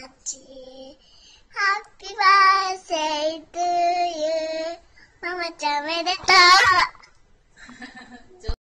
Happy birthday to you. ママちゃんおめでとう。